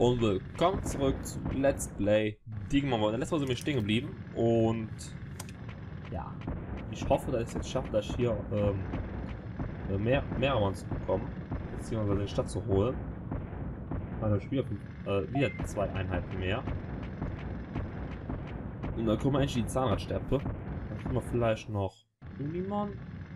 Und willkommen zurück zu Let's Play Digimon World. Letztes Mal sind wir stehen geblieben und ja, ich hoffe, dass ich es jetzt schaffe, dass ich hier mehr Monster zu bekommen, beziehungsweise in die Stadt zu holen. Also wieder 2 Einheiten mehr. Und dann kommen wir endlich die Zahnradsteppe. Dann haben wir vielleicht noch Unimon.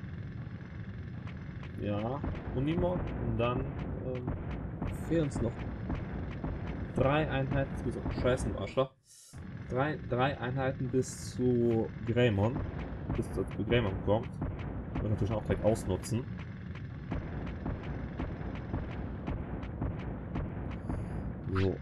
Ja, Unimon. Und dann fehlen uns noch 3 Einheiten, das ist auch scheiße im Arschloch. 3 Einheiten bis zu Greymon. Bis zu Greymon kommt. Und natürlich auch direkt ausnutzen. So.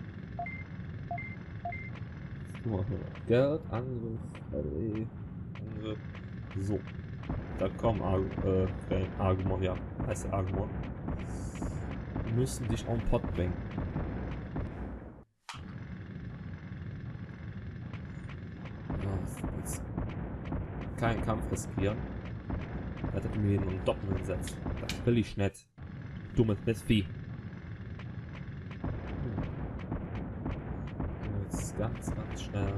Geld, Angriff, Angriff. So. Da kommen Agumon, ja. Heißt Agumon. Müssen dich auf den Pott bringen. Jetzt keinen Kampf riskieren. Er hat mir einen Doppel gesetzt. Das will ich nicht. Dummes Mistvieh. Jetzt ganz schnell.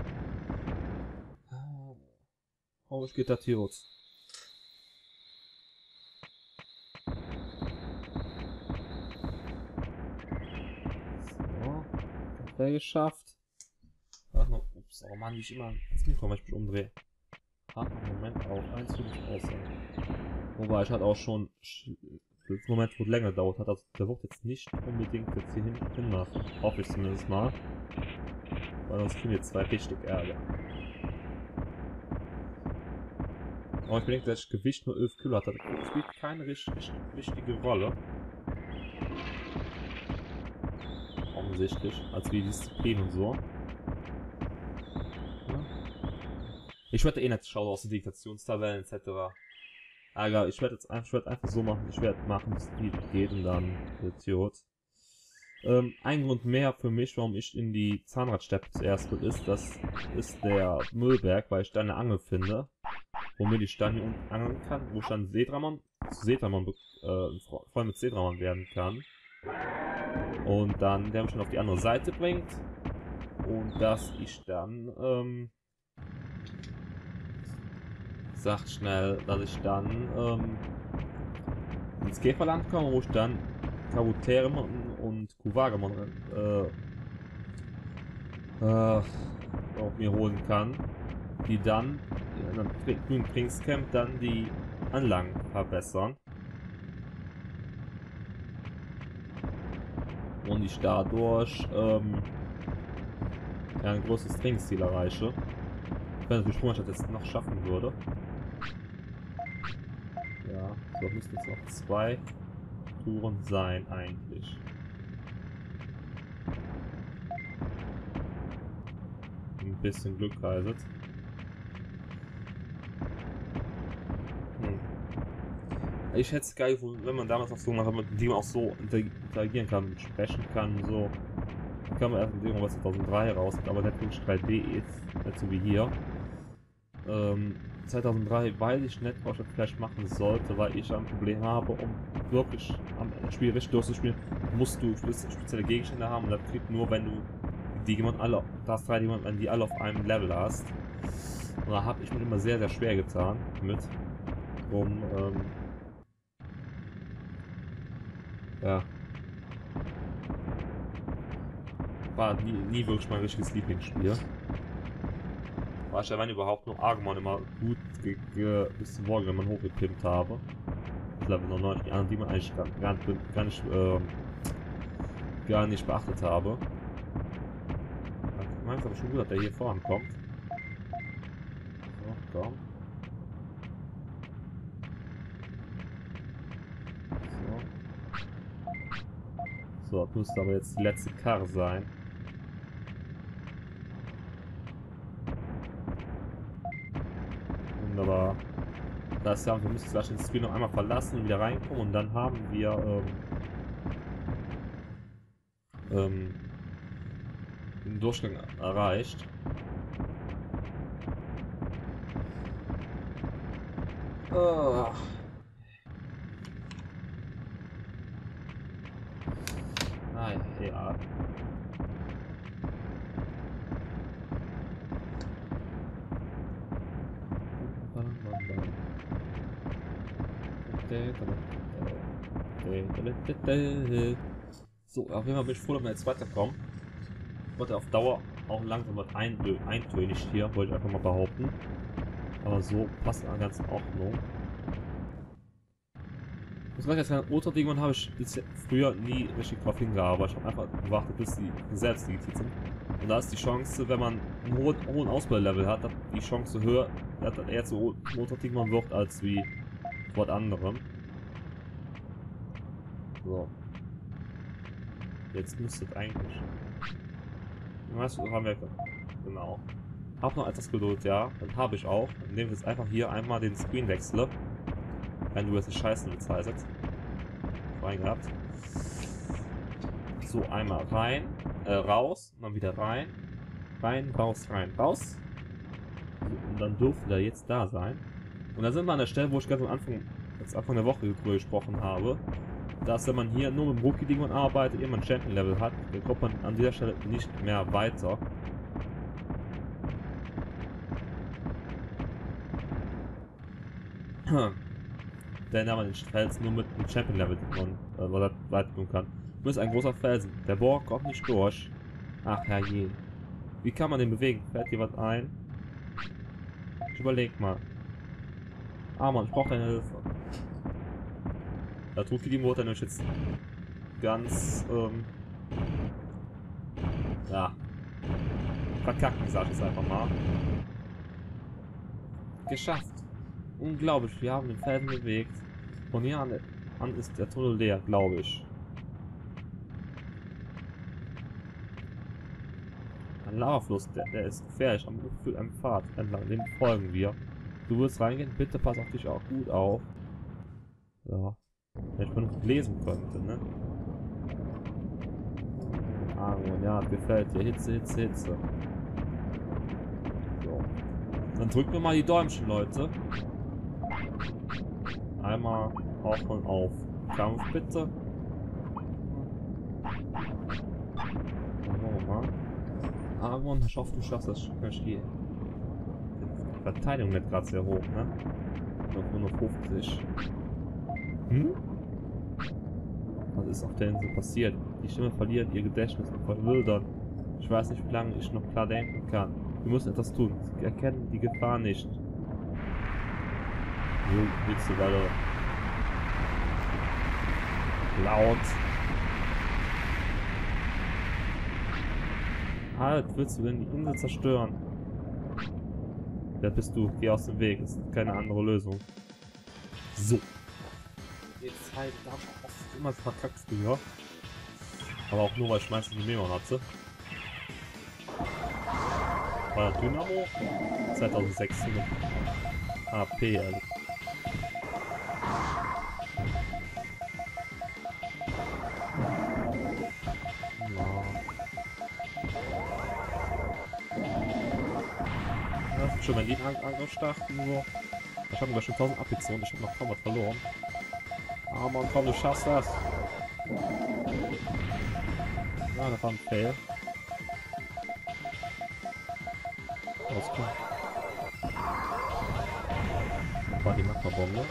Oh, ich geht da Tirus. So. Das wäre geschafft. Ach no, ups, oh Mann, wie ich immer ins Mikro, wenn ich mich umdrehe. Hat im Moment auch 1 für mich aussehen. Wobei ich halt auch schon für den Moment, wo es länger dauert hat, also der wird jetzt nicht unbedingt jetzt hier hinmachen. Hoffe ich zumindest mal. Weil sonst kriegen wir 2 richtig Ärger. Aber ich bedenke, dass das Gewicht nur 11 Kilo hat. Das spielt keine richtig wichtige Rolle. Offensichtlich. Als wie Disziplin und so. Ja. Ich werde eh nicht schauen aus den Diktationstabellen etc. Aber ich werde einfach so machen, ich werde machen, wie es geht und dann Idiot. Ein Grund mehr für mich, warum ich in die Zahnradsteppe zuerst will, ist der Müllberg, weil ich da eine Angel finde, womit ich dann hier unten angeln kann, wo ich dann Freund mit Seedramon werden kann. Und dann, der mich dann auf die andere Seite bringt. Und dass ich dann, sagt schnell, dass ich dann, ins Käferland komme, wo ich dann Kabuterimon und Kuwagamon auch mir holen kann, die dann in einem grünen Trainingscamp dann die Anlagen verbessern. Und ich dadurch ein großes Trainingsziel erreiche. Wenn natürlich froh, dass ich das jetzt noch schaffen würde. Ja, so müssten jetzt noch 2 Touren sein eigentlich. Ein bisschen Glück heißt. Ich hätte es geil gefunden, wenn man damals auch so gemacht hat, mit dem auch so interagieren kann, sprechen kann, so. Da kam erst mit irgendwas 2003 raus, aber nicht wirklich 3D ist, nicht so wie hier. 2003 weiß ich nicht, was ich das vielleicht machen sollte, weil ich ein Problem habe, um wirklich am Spiel richtig durchzuspielen, musst du spezielle Gegenstände haben und das kriegt nur, wenn du die Digimon alle, das 3 Digimon, wenn die alle auf einem Level hast. Und da habe ich mir immer sehr schwer getan mit, ja. War nie wirklich mein richtiges Lieblingsspiel. War ich ja, wenn überhaupt, nur Agumon immer gut bis zum Morgen, wenn man hochgepimpt habe. Level 99, die anderen, die man eigentlich gar nicht beachtet habe. Ich meine es aber schon gut, dass der hier vorankommt. So, komm. So, das müsste aber jetzt die letzte Karre sein. Wunderbar. Das heißt, wir müssen gleich den Screen noch einmal verlassen und wieder reinkommen und dann haben wir den Durchgang erreicht. Oh. Ah ja. So, auf jeden Fall bin ich froh, dass wir jetzt weiterkommen. Wurde auf Dauer auch langsam was eintönig hier, wollte ich einfach mal behaupten. Aber so passt an ganz in Ordnung. Das war jetzt kein Ultra-Ding, habe ich bisher früher nie richtig drauf hingearbeitet. Ich habe einfach gewartet, bis die selbst digitiert sind. Und da ist die Chance, wenn man einen hohen Ausbildlevel hat, die Chance höher, dass das eher zu Ultra-Ding wird, als wie was anderem. So. Jetzt müsste es eigentlich. Was haben wir? Genau. Hab noch etwas Geduld, ja. Das habe ich auch. Dann nehmen wir jetzt einfach hier einmal den Screen wechsle. Wenn du jetzt die Scheiße mit Zeit setzt. Rein gehabt. So, einmal rein, raus, dann wieder rein. Rein, raus, rein, raus. So, und dann dürfte der jetzt da sein. Und dann sind wir an der Stelle, wo ich ganz am Anfang der Woche drüber gesprochen habe. Dass wenn man hier nur mit dem Rookie-Ding arbeitet, immer ein Champion-Level hat, dann kommt man an dieser Stelle nicht mehr weiter. Denn da man den Fels nur mit einem Champion-Level weiterkommen kann. Nur ist ein großer Felsen. Der Bohr kommt nicht durch. Ach herrje. Wie kann man den bewegen? Fällt dir was ein? Ich überleg mal. Ah Mann, ich brauche deine Hilfe. Der Rookie-Ding wurde nämlich jetzt ganz, ja, verkacken, sag ich jetzt einfach mal. Geschafft. Unglaublich, wir haben den Felsen bewegt. Von hier an ist der Tunnel leer, glaube ich. Ein Lavafluss, der ist gefährlich am Pfad entlang, dem folgen wir. Du willst reingehen, bitte pass auf dich auch gut auf. Ja. Wenn ich mal noch lesen könnte, ne? Argon, ja, gefällt dir. Hitze, Hitze, Hitze. So. Dann drücken wir mal die Däumchen, Leute. Einmal auf und auf. Kampf bitte. Dann machen wir mal. Argon, ich hoffe, du schaffst das Spiel. Die Verteidigung nicht gerade sehr hoch, ne? Nur noch 50. Was ist auf der Insel passiert? Die Stimme verliert ihr Gedächtnis und verwildert. Ich weiß nicht, wie lange ich noch klar denken kann. Wir müssen etwas tun. Sie erkennen die Gefahr nicht. Willst du gerade laut? Halt, willst du denn die Insel zerstören? Wer bist du? Geh aus dem Weg. Es ist keine andere Lösung. So. Jetzt halt da immer verkackt früher. Aber auch nur, weil ich meistens die Memo hatte. War der Dynamo? 2600 AP, also. Ja, schon mein Angriff starten nur. Ich habe schon 1000 abgezogen, ich habe noch kaum was verloren. Ah Mann, komm, du schaffst das. Ja, das war ein Fail. Rauskommen. War die Magma-Bombe.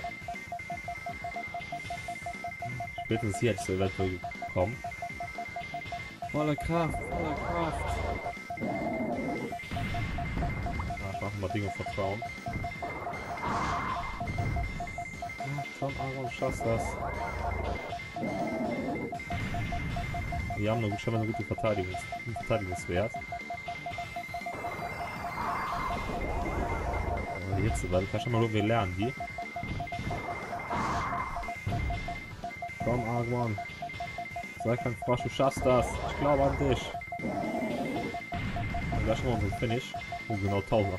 Spätestens hier hätte ich so eventuell gekommen. Volle Kraft, volle Kraft. Ja, ich mache mal Dinge Vertrauen. Ja, komm, Aaron, schaffst das. Wir haben noch schon mal eine gute Verteidigungswert. Aber jetzt, weil kann schon mal irgendwie lernen, die. Komm, Argon. Sei kein Frosch, du schaffst das. Ich glaube an dich. Und da schon mal so ein Finish. Oh, genau 1000.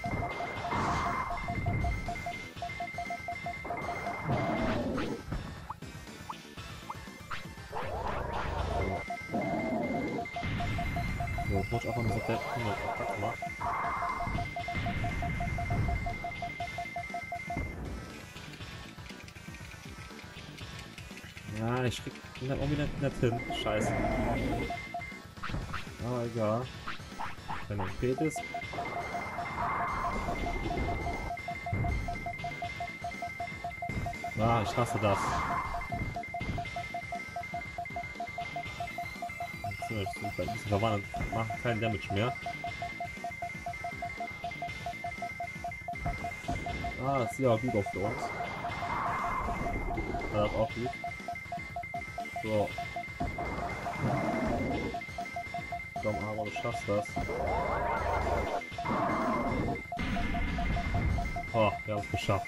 So, ich muss einfach nur so der Attack machen. Ja, ich krieg ihn dann irgendwie nicht hin. Scheiße. Aber egal. Wenn er spät ist. Ah, ich hasse das. So, ich bin vielleicht ein bisschen verwandelt. Macht keinen Damage mehr. Ah, das sieht aber gut aus für uns. Das ist auch gut. So. Komm, aber du schaffst das. Oh, wir haben es geschafft.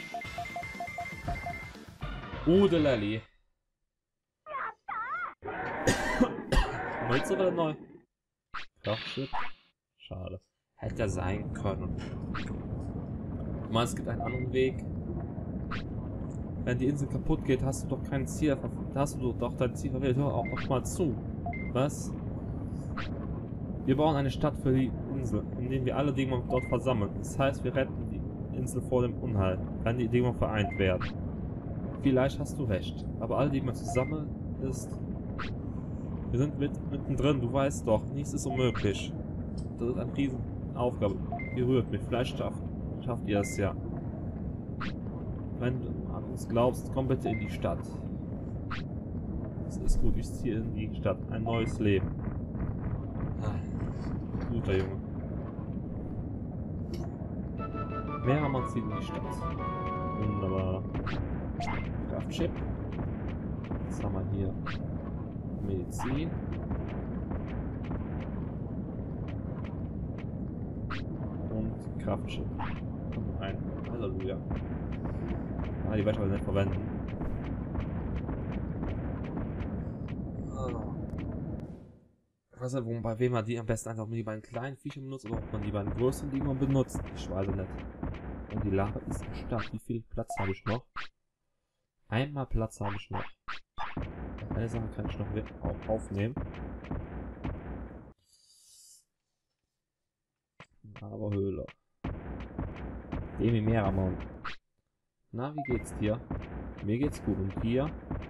Der Lally. Jetzt sogar neu. Kraftschiff. Schade. Hätte ja sein können. Du meinst, es gibt einen anderen Weg? Wenn die Insel kaputt geht, hast du doch kein Ziel. Hast du doch dein Ziel verfehlt. Hör auch noch mal zu. Was? Wir bauen eine Stadt für die Insel, indem wir alle Dämonen dort versammeln. Das heißt, wir retten die Insel vor dem Unheil, wenn die Dämonen vereint werden. Vielleicht hast du recht, aber alle Dämonen zusammen ist... Wir sind mittendrin, du weißt doch, nichts ist unmöglich. Das ist eine Riesenaufgabe. Ihr rührt mich, vielleicht schafft ihr es ja. Wenn du an uns glaubst, komm bitte in die Stadt. Es ist gut, ich ziehe in die Stadt. Ein neues Leben. Guter Junge. Mehrhammer zieht in die Stadt. Wunderbar. Kraftchip. Jetzt haben wir hier Medizin. Und Kraftchip. Und ein Halleluja. Ah, die werde ich aber nicht verwenden. Ich weiß nicht, bei wem man die am besten einfach die beiden kleinen Viecher benutzt oder ob man die beiden größeren Dinger benutzt. Ich weiß es nicht. Und die Lava ist stark. Wie viel Platz habe ich noch? Einmal Platz habe ich noch. Eine Sache kann ich noch aufnehmen. Aber Höhle. Demi Meramon. Na, wie geht's dir? Mir geht's gut. Und dir?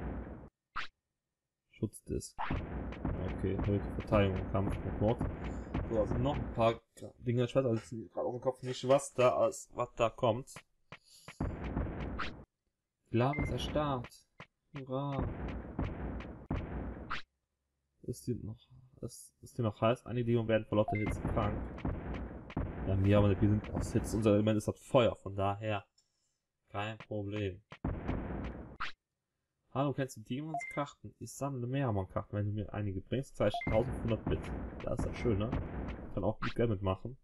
Schutzdisk. Okay, erhöhte Verteidigung, Kampfrekord. So, also noch ein paar Dinge. Ich weiß also gerade auf dem Kopf nicht, was da kommt. Die Lava ist erstarrt. Hurra. Ist die noch heiß? Einige Dämonen werden vor lauter Hitze krank. Ja, mir aber nicht. Wir sind aus Hitze. Unser Element ist das Feuer. Von daher kein Problem. Hallo, kennst du Dämonskarten? Ich sammle Mehrhammer-Karten. Wenn du mir einige bringst, zeige ich 1500 Bit. Das ist das Schöne. Ich kann auch gut Geld mitmachen.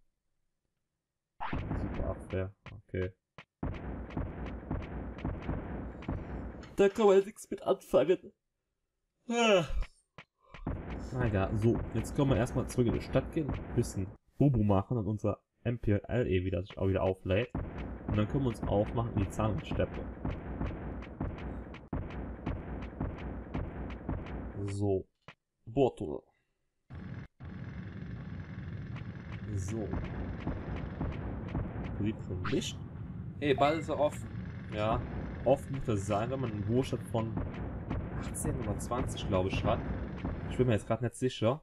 Super Abwehr. Okay. Da kann man nichts mit anfangen. Naja, so. Jetzt können wir erstmal zurück in die Stadt gehen. Ein bisschen Bobo machen und unser MPLE sich auch wieder auflädt. Und dann können wir uns aufmachen in die Zahnsteppe. So. Bottle. So. Sieht schon Licht. Hey, bald ist er offen. Ja. Offen muss das sein, wenn man einen Wohlstand von 18 oder 20, glaube ich, hat. Ich bin mir jetzt gerade nicht sicher.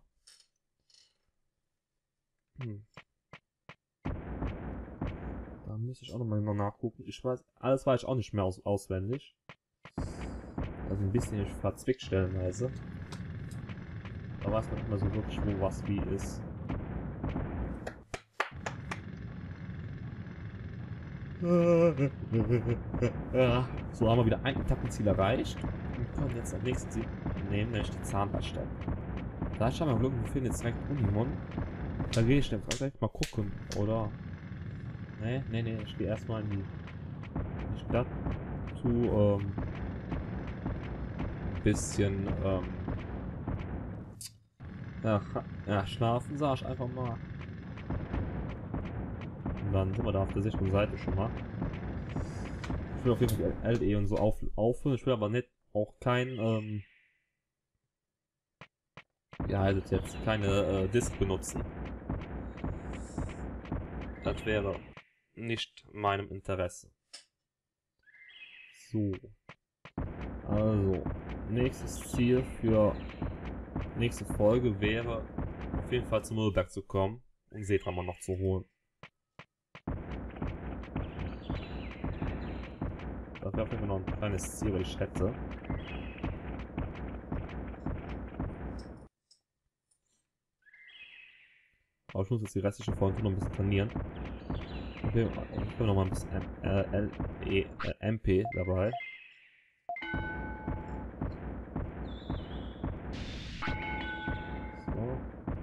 Da müsste ich auch nochmal nachgucken. Ich weiß, alles weiß ich auch nicht mehr auswendig. Also ein bisschen verzwickt stellenweise. Da weiß man nicht mehr so wirklich, wo was wie ist. So haben wir wieder ein Etappenziel erreicht. Wir können jetzt am nächsten Ziel nehmen, nämlich die Zahnradstadt. Da schauen wir Glück, wir finden jetzt direkt Unimon. Da gehe ich dann vielleicht mal gucken, oder? Nee, ich gehe erstmal in die Stadt zu bisschen ja, schlafen, sag ich einfach mal. Und dann sind wir da auf der sicheren Seite schon mal. Ich will auf jeden Fall die LE und so auffüllen. Ich will aber nicht auch kein ja, also jetzt keine Disk benutzen. Das wäre nicht meinem Interesse. So. Also, nächstes Ziel für nächste Folge wäre auf jeden Fall zum Müllberg zu kommen und Seetrauma noch zu holen. Das wäre auf jeden Fall noch ein kleines Ziel, weil ich schätze. Aber ich muss jetzt die restliche Folge noch ein bisschen trainieren. Okay, und ich bin noch mal ein bisschen MP dabei. So.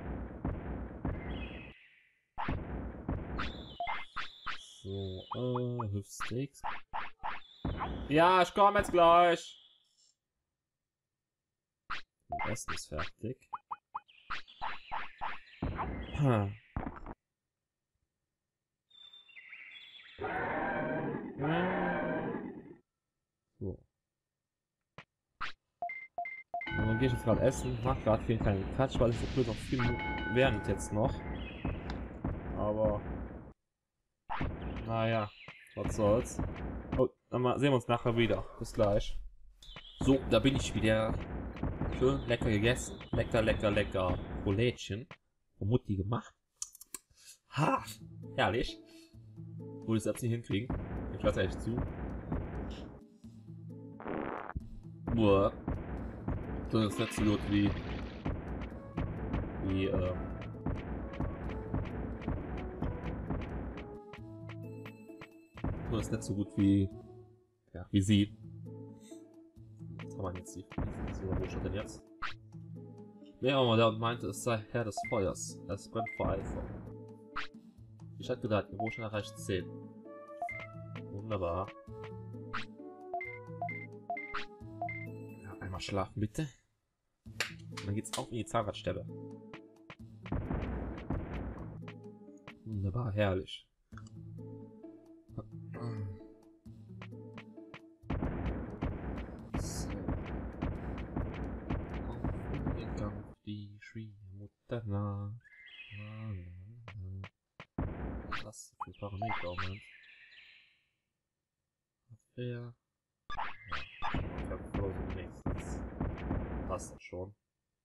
So, Hüftsteaks. Ja, ich komme jetzt gleich. Das Essen ist fertig. So. Und dann gehe ich jetzt gerade essen, mach gerade viel keinen Quatsch, weil es so blöd noch viel während jetzt noch. Aber naja, was soll's. Oh, dann sehen wir uns nachher wieder. Bis gleich. So, da bin ich wieder. Schön lecker gegessen. Lecker, lecker, lecker Rolätchen. Von Mutti gemacht. Ha! Herrlich. Würde ich es jetzt nicht hinkriegen. Ich lasse echt zu. Boah. Das ist nicht so gut wie das ist nicht so gut wie wie sie. Was haben wir jetzt die wo steht denn jetzt? Wer war da und meinte, es sei Herr des Feuers. Es brennt vor Eifer. Ich hatte gedacht, ihr Wohlstand erreicht 10. Wunderbar. Ja, einmal schlafen bitte. Und dann geht's auf in die Zahnradstelle. Wunderbar, herrlich. So. Auf den Kampf, die Schwiegermutter nah. Was für Parameter-Moment. Abwehr. Ja, ich habe Flose wenigstens. Passt das schon.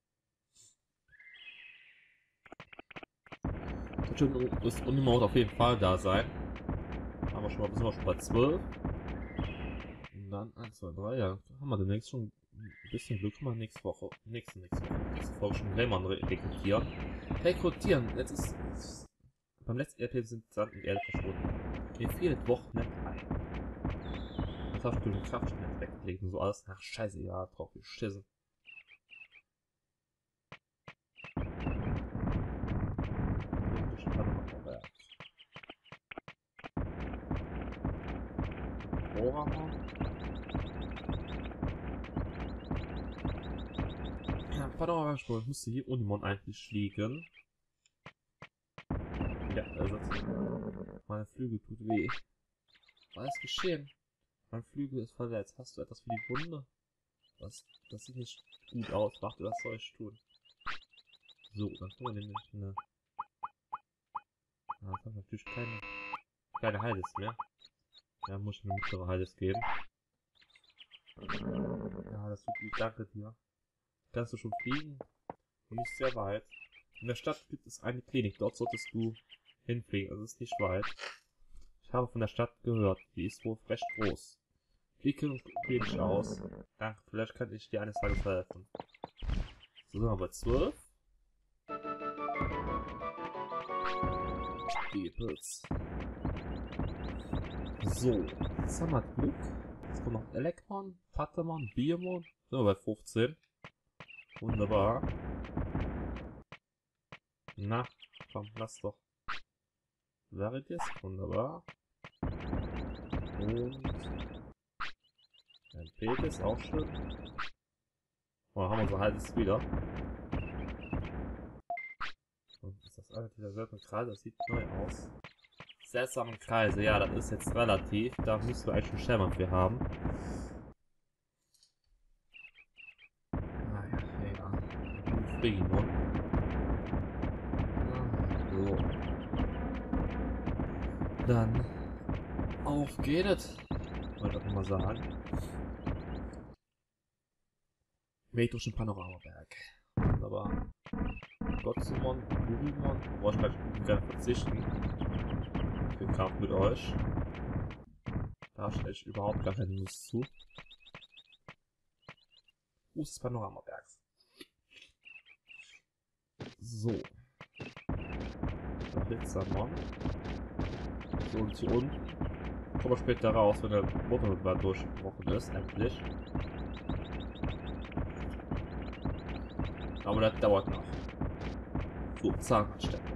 Das Unimode auf jeden Fall da sein. Aber schon mal, sind wir schon bei 12. Und dann 1, 2, 3, ja. Haben wir demnächst schon ein bisschen Glück. Haben wir nächste Woche. Nächste Folge schon Lämmern rekrutieren. Jetzt ist. Beim letzten RP sind Sand und Erde verschwunden. Mir fehlt Woche nicht ein. Das hast du den Kraft schon nicht weggelegt und so alles. Ach, scheiße, ja, drauf geschissen. Ja, pardon, ich müsste hier Unimon eigentlich liegen. Ja, meine Flügel tut weh. Was ist geschehen? Mein Flügel ist verletzt. Hast du etwas für die Wunde? Das sieht nicht gut aus. Warte, was soll ich tun? So, dann können wir nämlich eine... Ah, jetzt haben wir natürlich keine Heiles mehr. Ja, muss ich eine mittlere Heiles geben. Ja, das tut gut. Danke dir. Kannst du schon fliegen? Und nicht sehr weit. In der Stadt gibt es eine Klinik. Dort solltest du hinfliegen. Also ist nicht weit. Ich habe von der Stadt gehört. Die ist wohl recht groß. Fliege und probiere dich aus. Danke, vielleicht kann ich dir eines Tages helfen. So, sind wir bei 12. Stapels. So, jetzt haben wir Glück. Jetzt kommt noch Elektron, Patamon, Biomon. Sind wir bei 15. Wunderbar. Na, komm, lass doch. Veritas, wunderbar. Und ein Petis, auch schön. Oh, haben wir unser halbes wieder. Und ist das eigentlich derselbe Kreise? Das sieht neu aus. Seltsame Kreise, ja, das ist jetzt relativ. Da müssen wir eigentlich einen Schellmann für haben. Naja, egal. Frigimon. So. Dann auf geht es. Wollte ich mal sagen. Weg durch den Panoramaberg. Wunderbar. Gotzumon, Gurimon. Boah, ich kann gerne verzichten. Den Kampf mit euch. Da stelle ich überhaupt gar keine Lust zu. Des Panoramabergs. So. Da Hitzermann. So, und hier unten. Kommen wir später raus, wenn der Motor durchgebrochen ist, endlich. Aber das dauert noch. So, Zahnradsteppe.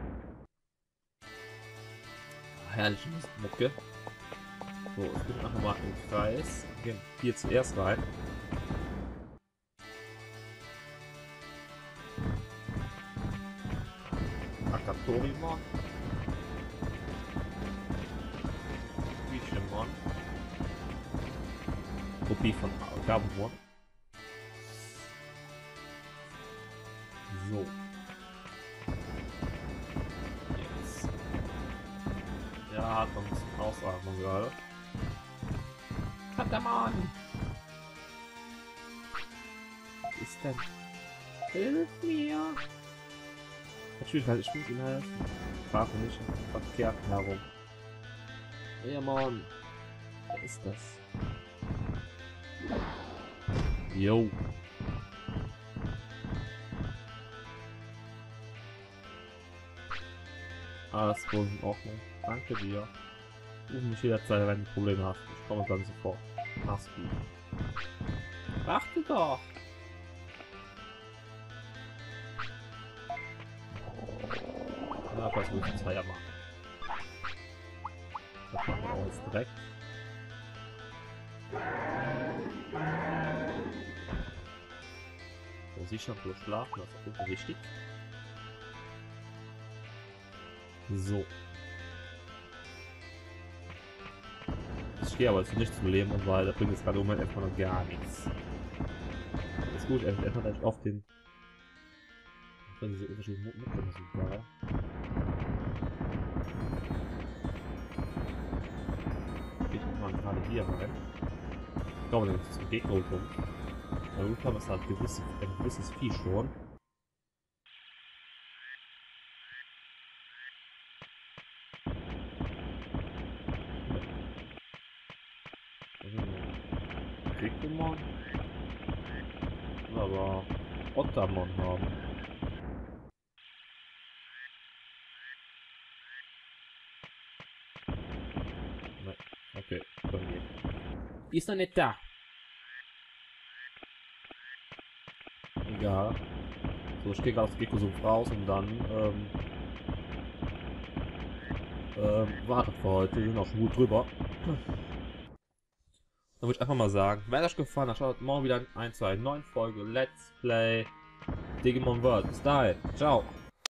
Herrliche Mucke. So, es geht einfach mal im Kreis. Wir gehen hier zuerst rein. Akatorima. Quietschemon. Kopie von Gabumon. So. Jetzt. Ja, hat noch ein bisschen Ausatmung gerade. Katamon! Was ist denn? Hilf mir! Natürlich, halt, ich muss ihn helfen. Frage nicht verkehrt herum. Ja, Mann. Wer ist das? Jo. Alles wohl in Ordnung. Danke dir. Ruf mich jederzeit, wenn du Probleme hast. Ich komme dann sofort. Mach's gut. Warte doch! Na, was muss ich jetzt ja machen? Das machen wir auch jetzt direkt. So, sicher durchschlafen, das ist auf jeden Fall wichtig. So. Ich gehe aber jetzt nicht zum Leben, weil da bringt es gerade im Moment erstmal noch gar nichts. Das ist gut, erstmal gleich auf den. Diese unterschiedlichen Mucken sind geil. Ich mal gerade hier rein. Ich glaube, dann ist zum Gegner rum. Na gut, haben wir es halt ein gewisses Vieh schon. Kriegmon. Aber Ottermon haben. Ne, okay, dann geht. Die ist noch nicht da. Egal. So, ich gehe gerade aus Gekosum raus und dann wartet für heute. Wir sind auch schon gut drüber. Dann würde ich einfach mal sagen, wenn euch gefallen hat, schaut morgen wieder ein zu einer neuen Folge Let's Play Digimon World. Bis dahin, ciao!